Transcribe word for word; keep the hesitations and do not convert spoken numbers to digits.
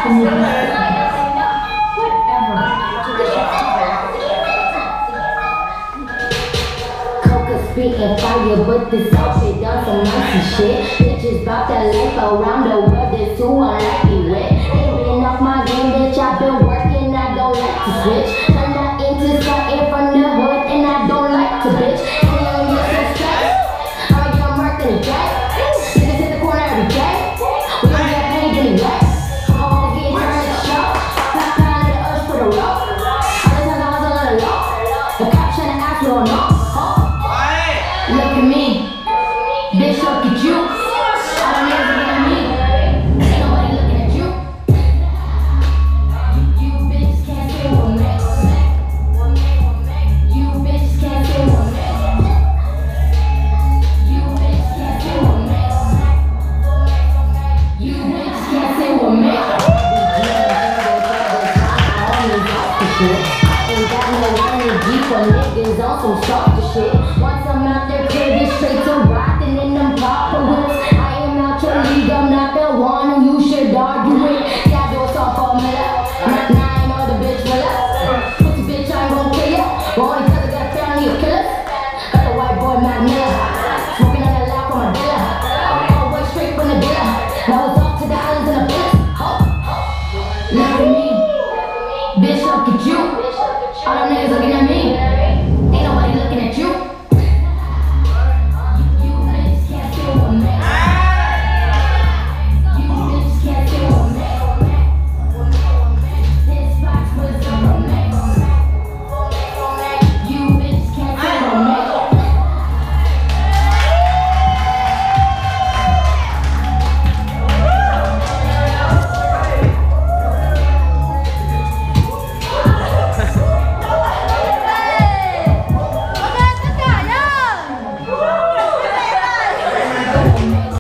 Spitting fire, but this outfit done some nice shit. Bitches bout that life around the world, this who I like it with. Ain't been off my game, bitch, I've been working, I don't like to switch. Turn that into something from the hood, and I don't like to bitch. And young, you're so stressed, I'm a young Merc in the jack. Niggas hit the corner every day, we don't get paid anyway. I'm always getting turned to show, pop down to the earth for the road. All the time I hustle on the low, the cops trying to ask, we don't know. Look at me, bitch, look at you. I don't need to look at me, ain't nobody looking at you. You bitches can't say what me. You bitches can't say what me. You bitches can't say what me. You bitches can't say what me. I ain't got no energy for niggas on some short